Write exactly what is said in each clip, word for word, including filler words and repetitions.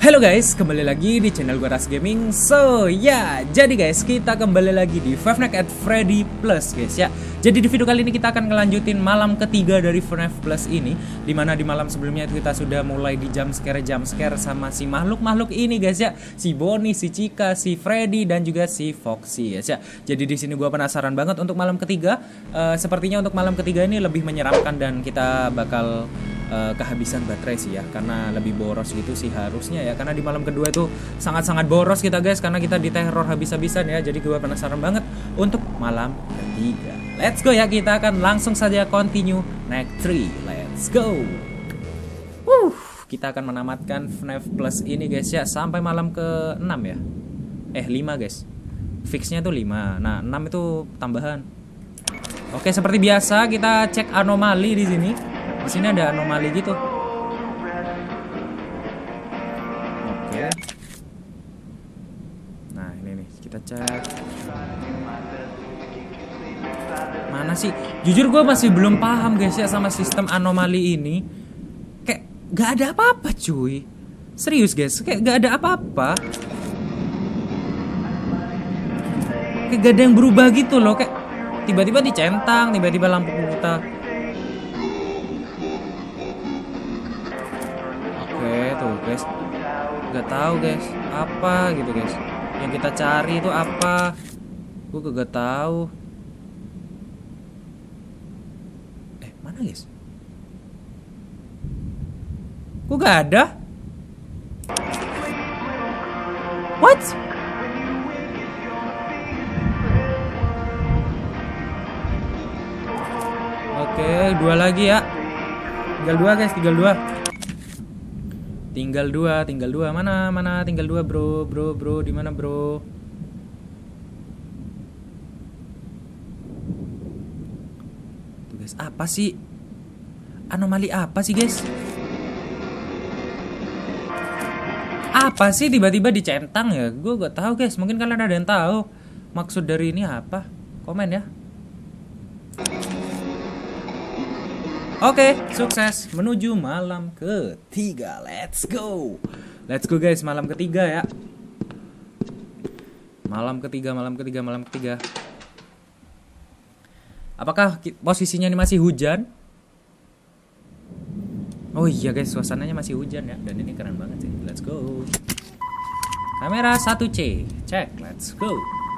Halo guys, kembali lagi di channel gue Ras Gaming. So ya, yeah, jadi guys, kita kembali lagi di Five Nights at Freddy Plus guys ya. Jadi di video kali ini kita akan ngelanjutin malam ketiga dari Five Nights Plus ini, dimana di malam sebelumnya kita sudah mulai di jump scare jump scare sama si makhluk-makhluk ini guys ya. Si Bonnie, si Chica, si Freddy dan juga si Foxy guys ya. Jadi di sini gue penasaran banget untuk malam ketiga. Uh, sepertinya untuk malam ketiga ini lebih menyeramkan dan kita bakal Uh, kehabisan baterai sih ya, karena lebih boros gitu sih harusnya ya, karena di malam kedua itu sangat-sangat boros kita guys, karena kita diteror habis-habisan ya. Jadi gue penasaran banget untuk malam ketiga. Let's go ya, kita akan langsung saja continue next three. Let's go. Wuh, kita akan menamatkan F NAF Plus ini guys ya sampai malam ke enam ya. Eh lima guys. Fixnya tuh lima. Nah, enam itu tambahan. Oke, seperti biasa kita cek anomali di sini. Di sini ada anomali gitu. Oke. Nah, ini nih kita cek. Mana sih? Jujur gue masih belum paham guys ya sama sistem anomali ini. Kayak gak ada apa-apa cuy. Serius guys, kayak gak ada apa-apa. Kayak gak ada yang berubah gitu loh. Kayak tiba-tiba dicentang, tiba-tiba lampu buta. Tuh guys, nggak tahu guys apa gitu guys yang kita cari itu apa, gue gak tahu. Eh mana guys, gue gak ada. What? Oke, dua lagi ya, tinggal dua guys, tinggal dua. Tinggal dua, tinggal dua. Mana, mana? Tinggal dua, bro, bro, bro. Di mana, bro? Tuh, guys. Apa sih? Anomali apa sih, guys? Apa sih tiba-tiba dicentang ya? Gue gak tahu, guys. Mungkin kalian ada yang tahu maksud dari ini apa? Komen ya. Oke, sukses menuju malam ketiga. Let's go. Let's go guys, malam ketiga ya. Malam ketiga, malam ketiga, malam ketiga. Apakah posisinya ini masih hujan? Oh iya guys, suasananya masih hujan ya. Dan ini keren banget sih. Let's go. Kamera satu C. Cek, let's go.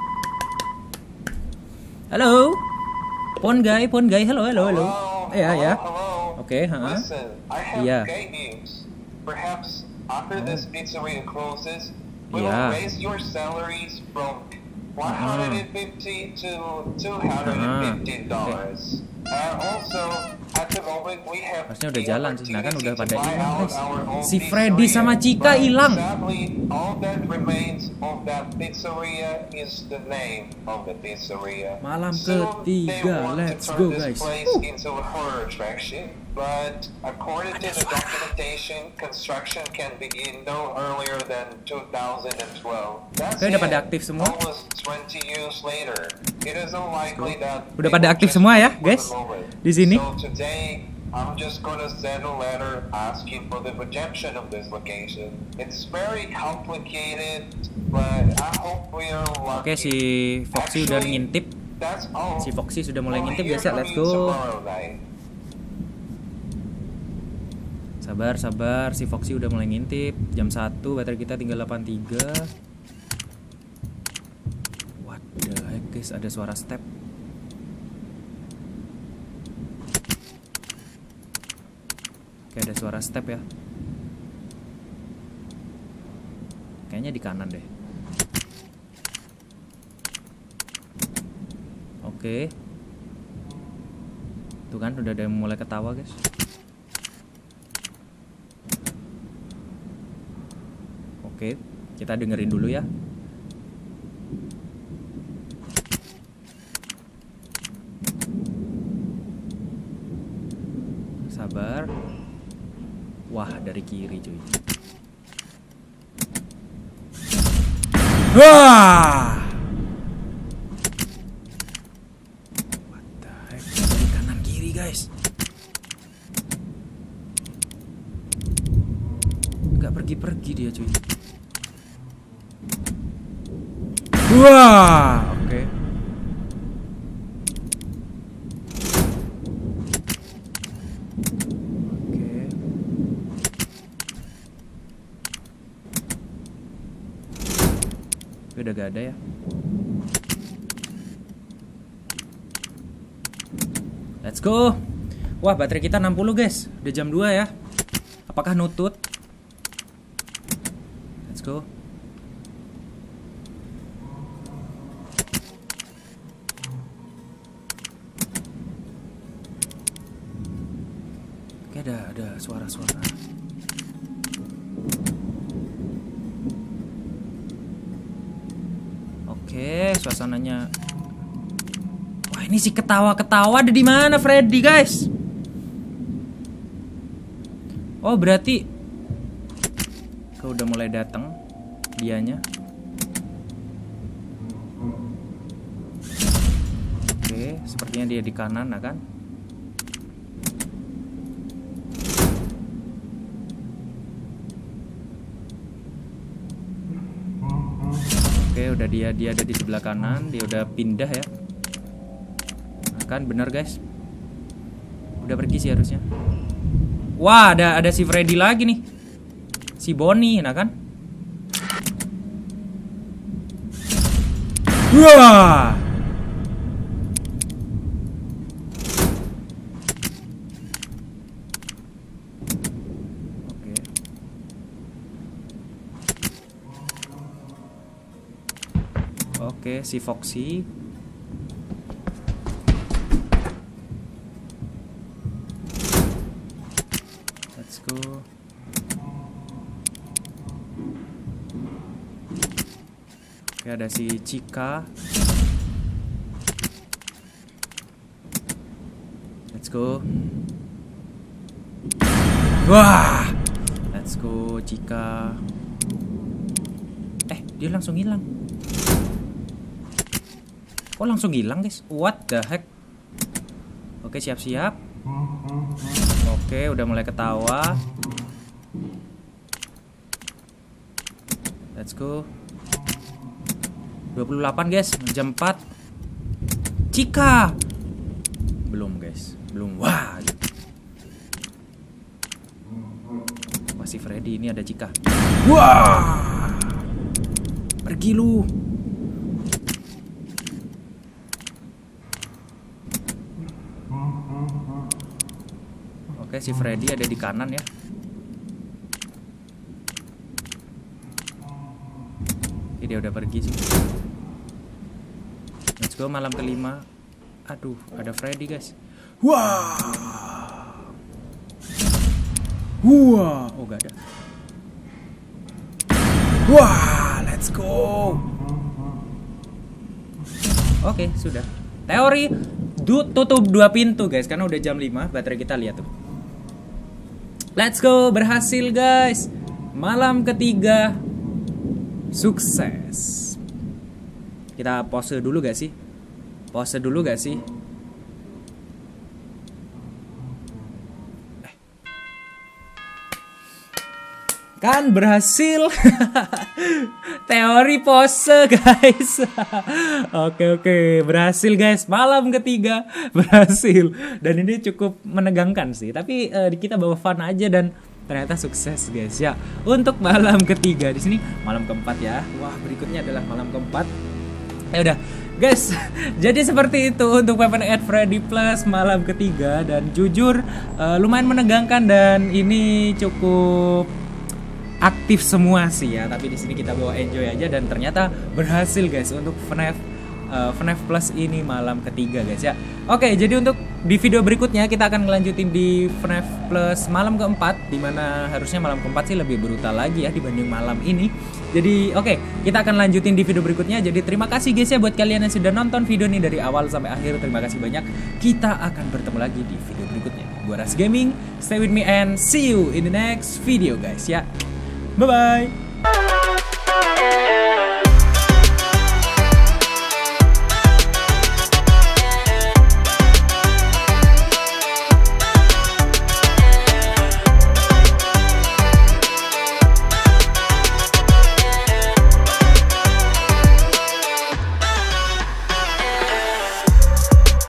Halo. Pon guy, pon guy. Halo, halo, halo. Ya, ya. Oke, okay, huh? Listen, I have yeah. great news. Perhaps after oh. this pizzeria closes, we yeah. will raise your salaries from one hundred fifty to two hundred fifty dollars. Uh-huh. And also, at the moment we have harusnya udah jalan sih, nah kan udah pada hilang guys. Si Freddy sama Chica hilang. Sadly, all that remains of that pizzeria is the name of the pizzeria. Malam ketiga, let's go guys. Into a horror attraction, but according to the documentation, construction can begin no earlier than two thousand twelve. That's Oke, udah pada aktif semua. Almost twenty years later. It is unlikely that udah pada aktif semua ya guys di sini. So today I'm just gonna send a letter asking for the protection of this location. It's very complicated, but I hope we are lucky. Oke, si Foxy udah ngintip. Si Foxy sudah mulai ngintip guys ya. Let's go. Sabar, sabar. Si Foxy udah mulai ngintip. Jam satu, baterai kita tinggal delapan puluh tiga. What the heck guys, ada suara step. Oke, ada suara step ya. Kayaknya di kanan deh. Oke. Tuh kan udah ada yang mulai ketawa guys. Oke, kita dengerin dulu ya. Sabar. Wah, dari kiri cuy. Wah. What the heck? Dari kanan kiri guys. Gak pergi-pergi dia cuy. sih. Wah, oke. Okay. Oke. Udah gak ada ya. Let's go. Wah, baterai kita enam puluh, guys. Udah jam dua ya. Apakah nutut? Let's go. Oke, ada ada suara-suara. Oke, suasananya. Wah, ini si ketawa-ketawa ada di mana, Freddy, guys? Oh, berarti kau udah mulai datang dianya. Oke, sepertinya dia di kanan, nah kan? Oke, udah dia dia ada di sebelah kanan, dia udah pindah ya. Nah, kan bener, guys. Udah pergi sih harusnya. Wah, ada ada si Freddy lagi nih. Si Bonnie, nah kan? Wah. Oke. Oke, si Foxy. Let's go. Oke, ada si Chica. Let's go. Wah. Let's go, Chica. Eh, dia langsung hilang. Kok langsung hilang, guys? What the heck? Oke, siap-siap. Oke, udah mulai ketawa. Let's go. dua puluh delapan, guys. Jam empat. Chica. Belum, guys. Belum. Wah. Masih Freddy, ini ada Chica. Wah. Pergi lu. Oke, si Freddy ada di kanan ya. Oke, dia udah pergi sih. Let's go, malam kelima. Aduh, ada Freddy, guys. Wah. Wah, oh gak ada. Wah, let's go. Oke, sudah. Teori du tutup dua pintu, guys, karena udah jam lima. Baterai kita lihat tuh. Let's go, berhasil, guys. Malam ketiga sukses. Kita pause dulu gak sih? Pause dulu gak sih? Eh. Kan berhasil. Teori pose, guys. Oke oke, berhasil, guys. Malam ketiga berhasil. Dan ini cukup menegangkan sih. Tapi uh, kita bawa fun aja dan ternyata sukses, guys ya. Untuk malam ketiga di sini malam keempat ya. Wah, berikutnya adalah malam keempat. Ya udah, guys. Jadi seperti itu untuk Five Nights at Freddy Plus malam ketiga, dan jujur uh, lumayan menegangkan dan ini cukup aktif semua sih ya. Tapi di sini kita bawa enjoy aja dan ternyata berhasil, guys, untuk F N A F uh, F N A F Plus ini malam ketiga, guys ya. Oke, jadi untuk di video berikutnya kita akan ngelanjutin di F N A F Plus malam keempat, dimana harusnya malam keempat sih lebih brutal lagi ya dibanding malam ini. Jadi oke, kita akan lanjutin di video berikutnya. Jadi terima kasih, guys ya, buat kalian yang sudah nonton video ini dari awal sampai akhir. Terima kasih banyak. Kita akan bertemu lagi di video berikutnya. Gua Ras Gaming, stay with me and see you in the next video, guys ya. Bye bye.